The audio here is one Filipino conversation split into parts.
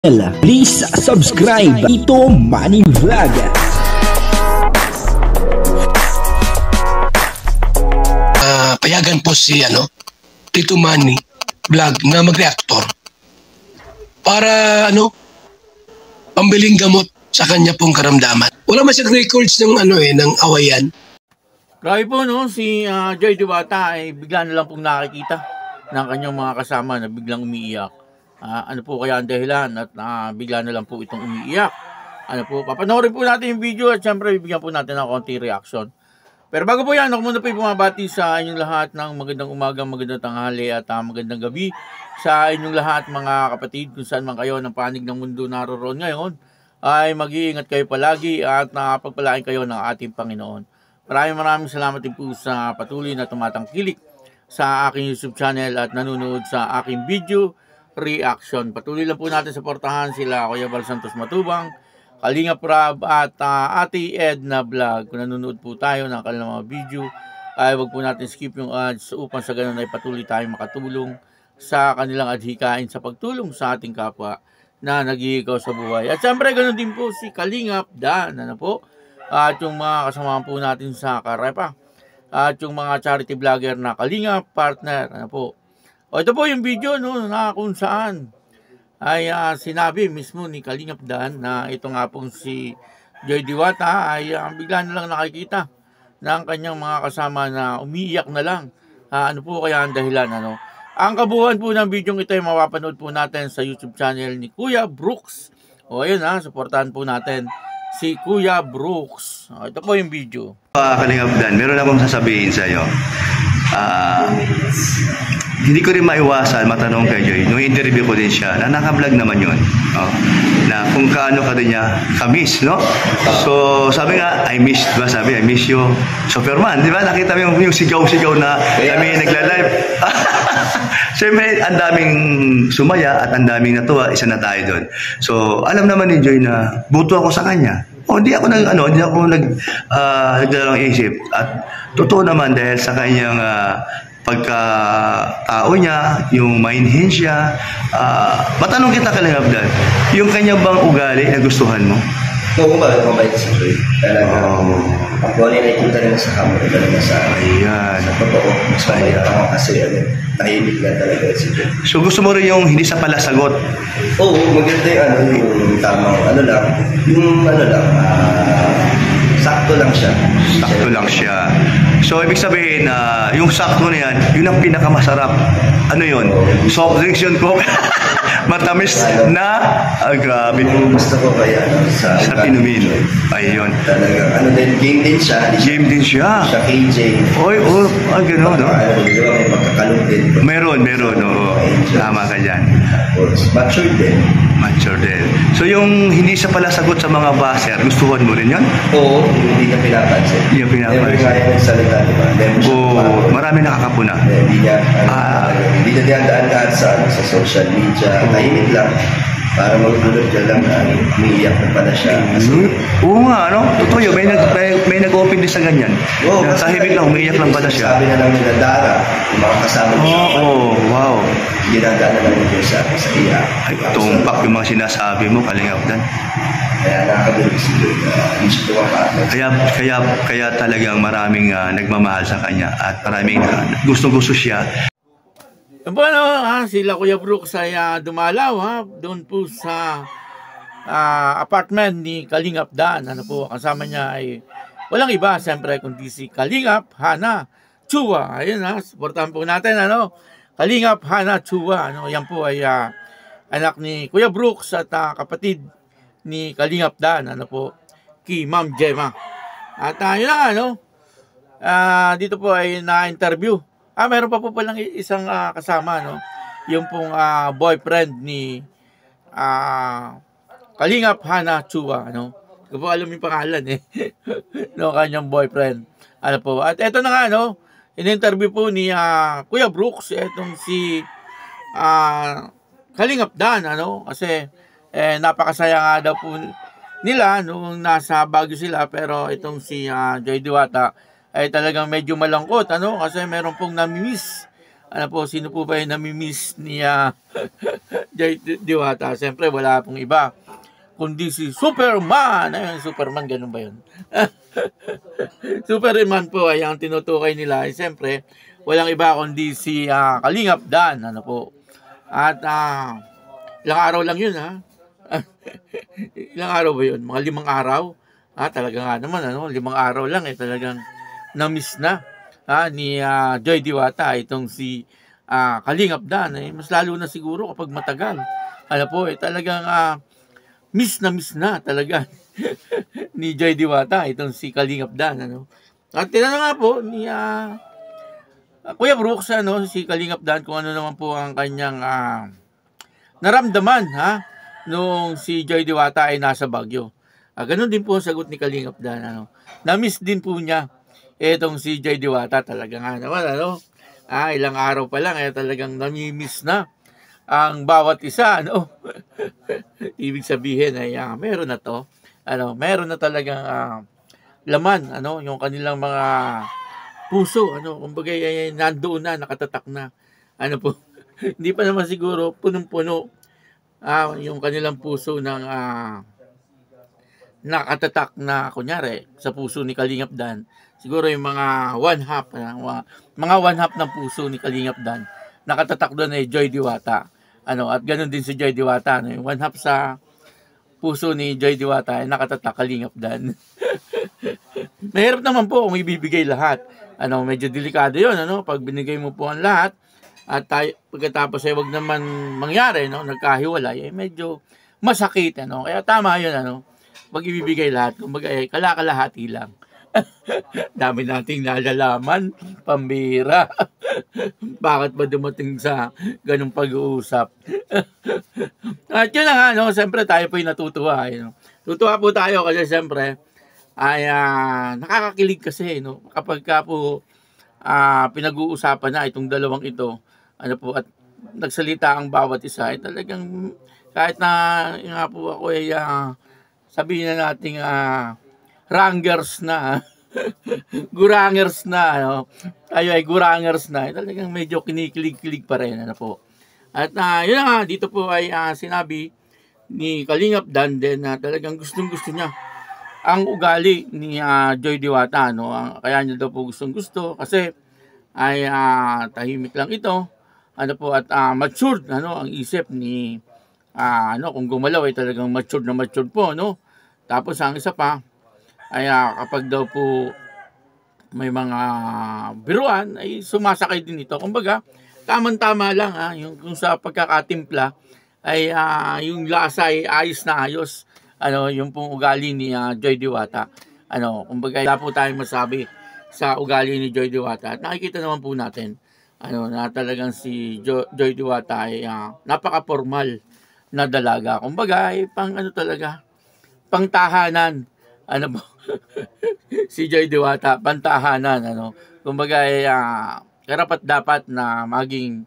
Please subscribe Tito Manny Vlog. Payagan po si Tito Manny Vlog na mag-reactor para pambiling gamot sa kanya pong karamdaman. Wala man siyang records ng ng awayan. Grabe po si Joy Diwata ay bigla na lang pong nakikita ng kanyang mga kasama na biglang umiiyak. Ano po kaya ang dahilan at bigla na lang po itong umiiyak? Papanoorin po natin yung video at syempre bibigyan po natin ng konti reaction. Pero bago po yan, ako muna po bumabati sa inyong lahat ng magandang umaga, magandang tanghali at magandang gabi sa inyong lahat mga kapatid kung saan man kayo ng panig ng mundo naroon ngayon ay mag-iingat kayo palagi at pagpalain kayo ng ating Panginoon. Maraming salamat din po sa patuloy na tumatangkilik sa aking YouTube channel at nanonood sa aking video reaction. Patuloy lang po natin supportahan sila Kuya Val Santos Matubang, Kalinga Prab at Ate Edna Vlog. Kung nanonood po tayo ng kanilang mga video ay wag po natin skip yung ads upang sa ganun ay patuloy tayong makatulong sa kanilang adhikain sa pagtulong sa ating kapwa na nag-iikaw sa buhay. At siyempre ganun din po si Kalingap Dan at yung mga kasama po natin sa Karepa at yung mga charity vlogger na Kalingap Partner. Ito po yung video na kung saan ay sinabi mismo ni Kalingap Dan na ito nga pong si Joy Diwata ay bigla na lang nakikita ng kanyang mga kasama na umiiyak na lang. Ano po kaya ang dahilan? Ang kabuuan po ng video ito ay mapapanood po natin sa YouTube channel ni Kuya Brooks. Ayun supportahan po natin si Kuya Brooks. Ito po yung video. Kalingap Dan, meron akong sasabihin sa iyo. Hindi ko rin maiwasan matanong kay Joy. Nung interview ko din siya, na naka-vlog naman yun. Na kung kaano ka din niya ka-miss, no? So, sabi nga, I miss you, Superman. Di ba? Nakita mo yung sigaw-sigaw na kami nagla-live. Siyempre, ang daming sumaya at ang daming natuwa, isa na tayo doon. So, alam naman ni Joy na buto ako sa kanya. Hindi ako nagdalang isip. At totoo naman dahil sa kanyang pagkatao niya, yung mainhin siya. Matanong kita Kalingap Dan, yung kanyang bang ugali na gustuhan mo? Oo, mabait si Joy. Talaga, kung ano yung nakikita nila sa camera, talaga sa totoo. Mas mabait ako kasi tahimik na talaga si Joy. So gusto mo rin yung hindi sa pala sagot? Oo, maganda yung tamang sakto lang siya. Sakto lang siya. So, ibig sabihin na yung sakto na yan, yun ang pinakamasarap. Ano yun? Soft drinks yun po. Matamis na, grabe. Gusto ko kaya sa pinumin. Ayun. Talaga, game din siya. Game din siya. Siya KJ. Gano'n, no? May pagkakalong din. Meron, oo. Tama ka dyan. Mature din. So, yung hindi sa pala sagot sa mga baser, gustuhan mo rin yan? Oo, hindi niya pinapansin. Hindi niya pinapansin. Never kaya nagsalita, diba? Marami nakakapuna. Hindi niya diyan-daan sa social media. Tahimik lang. Para magdulog niya lang na umiiyak na pala siya. Oo nga, Totoo yun. May nag-open din sa ganyan. Tahimik lang, umiiyak lang pala siya. Sabi na lang nila Dara, yung mga kasama niya. Wow. Ginadaan na lang niya sa iyak. Ay, tumpak yung mga sinasabi mo, Kalingap Dan. Kaya nakakadulog si Joy. Hindi siya tuwang Kaya talagang maraming nagmamahal sa kanya at maraming gustong-gusto siya. Sila Kuya Brooks ay dumalaw doon po sa apartment ni Kalingap Dan. Kasama niya ay walang iba siyempre kundi si Kalingap Hana Chua. Ayun supportahan po natin Kalingap Hana Chua. Yan po ay anak ni Kuya Brooks at kapatid ni Kalingap Dan. Kay Ma'am Gemma. At yun dito po ay na-interview. Meron pa po palang isang kasama, yung pong boyfriend ni Kalingap Hana Chua, Hindi ko po alam yung pangalan kanyang boyfriend. At eto na nga, in-interview po ni Kuya Brooks, etong si Kalingap Dan, kasi napakasaya nga daw po nila nung nasa Baguio sila, pero itong si Joy Diwata ay talagang medyo malangkot kasi meron pong namimiss Ano po, sino po ba yung namimiss ni Joy Diwata? Siyempre, wala pong iba kundi si Superman. Ayun, Superman, ganun ba yun? Superman po ay ang tinutukay nila. Siyempre, walang iba kundi si Kalingap Dan. Ano po? At ilang araw lang yun, ha? Ilang araw ba yun? Mga 5 araw? Talaga nga naman, 5 araw lang, talagang na-miss na ni Joy Diwata itong si Kalingap Dan. Mas lalo na siguro kapag matagal. Ano po, talagang miss na talaga ni Joy Diwata itong si Kalingap Dan. Ano? At tinanong nga po ni Kuya Brooks, si Kalingap Dan, kung ano naman po ang kanyang naramdaman nung si Joy Diwata ay nasa Baguio. Ganun din po ang sagot ni Kalingap Dan. Na-miss din po niya itong si Joy Diwata. Talaga nga naman, ilang araw pa lang, talagang namimiss na ang bawat isa, Ibig sabihin ay meron na to. Meron na talagang laman, yung kanilang mga puso, kumbaga ay nandoon na, nakatatak na. Po, hindi pa naman siguro punong-puno yung kanilang puso ng nakatatak na, kunyari, sa puso ni Kalingap Dan. Siguro yung mga mga one half ng puso ni Kalingap Dan, nakatatak doon ay Joy Diwata. At ganoon din si Joy Diwata. Yung one half sa puso ni Joy Diwata ay nakatatak Kalingap Dan. Mahirap naman po kung ibibigay lahat. Medyo delikado yun. Pag binigay mo po ang lahat, at pagkatapos ay wag naman mangyari, nagkahiwalay, medyo masakit. Kaya tama yun. Pag ibibigay lahat, kumbaga kalakalahati lang. Dami nating nalalaman, pambira. Bakit ba dumating sa ganung pag-uusap? At yun na nga, siyempre tayo po'y natutuwa. Tutuwa po tayo kasi siyempre ay nakakakilig kasi, kapag ka po pinag-uusapan na itong dalawang ito, at nagsalita ang bawat isa, ay talagang kahit na nga po ako ay sabihin na nating rangers na, gurangers na, tayo ay gurangers na, talagang medyo kinikilig-kilig pa rin, po. At yun nga, dito po ay sinabi ni Kalingap Dan din na talagang gustong-gusto niya ang ugali ni Joy Diwata, kaya niya daw po gustong-gusto kasi ay tahimik lang ito, po, at matured, ang isip ni kung gumalaw ay talagang matured na matured po, Tapos ang isa pa ay kapag daw po may mga biruan ay sumasakay din ito. Kumbaga, tamang-tama lang yung kung sa pagkakatimpla ay yung lasa ay ayos na ayos. Yung pong ugali ni Joy Diwata. Kumbaga, wala po tayong masabi sa ugali ni Joy Diwata. At nakikita naman po natin na talagang si Joy Diwata ay napaka-formal na dalaga. Kumbaga, ay pang talaga, pangtahanan. Po? Si Joy Diwata, pantahanan. Kumbaga, ay karapat dapat na maging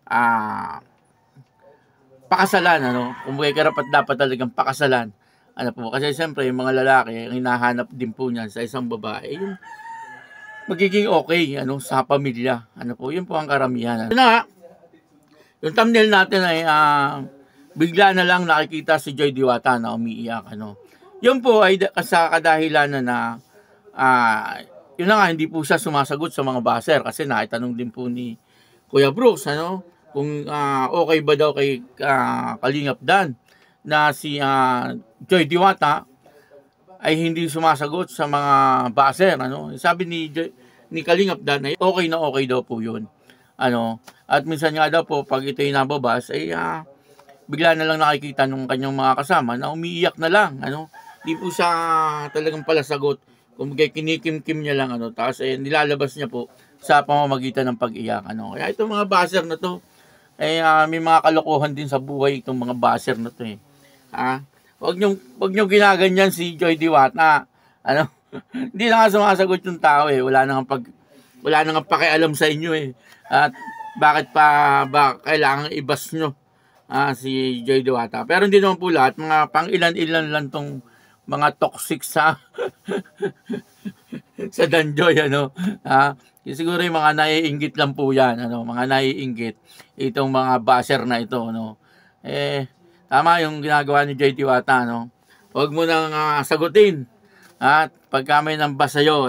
pakasalan. Kumbaga, karapat dapat talagang pakasalan. Po? Kasi siyempre, yung mga lalaki, ang hinahanap din po niyan sa isang babae, yung magiging okay sa pamilya. Po? Yun po ang karamihan. Yung thumbnail natin ay bigla na lang nakikita si Joy Diwata na umiiyak. Yun po ay sa kadahilan na yun na nga, hindi po siya sumasagot sa mga baser kasi naitanong din po ni Kuya Brooks kung okay ba daw kay Kalingap Dan na si Joy Diwata ay hindi sumasagot sa mga baser. Sabi ni Kalingap Dan ay okay na okay daw po yun. At minsan nga daw po pag ito'y nababas ay bigla na lang nakikita ng kanyang mga kasama na umiiyak na lang. Di po siya talagang pala sagot. Kung kinikim-kim niya lang, tapos nilalabas niya po sa pamamagitan ng pag-iyak. Kaya itong mga baser na to, may mga kalokohan din sa buhay itong mga baser na to. Huwag niyong ginaganyan si Joy Diwata. Hindi na nga sumasagot yung tao. Wala na nga pakialam sa inyo. At bakit pa ba kailangan ibas nyo si Joy Diwata? Pero hindi naman po lahat. Mga pang ilan-ilan lang tong mga toxic sa Danjoy, Siguro yung mga naiinggit lang po yan, mga naiinggit itong mga basher na ito, tama yung ginagawa ni Joy Diwata, Huwag mo nang sagutin. At pagka may nambas sa'yo,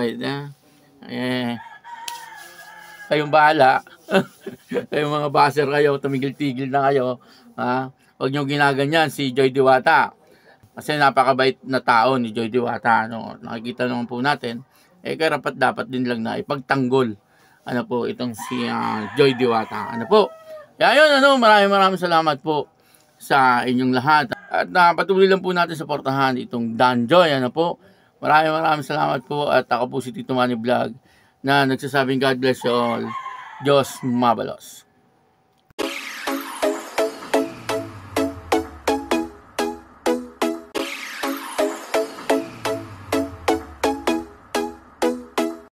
kayong bahala. Kayong mga basher kayo, tumigil-tigil na kayo. Huwag nyo ginaganyan si Joy Diwata. Kasi napakabait na tao ni Joy Diwata. Nakikita naman po natin. Karapat dapat din lang na ipagtanggol itong si Joy Diwata. Kaya yun, maraming salamat po sa inyong lahat. At patuloy lang po natin supportahan itong Dan Joy. Maraming salamat po. At ako po si Tito Manny Vlog na nagsasabing God bless you all. Diyos mabalos.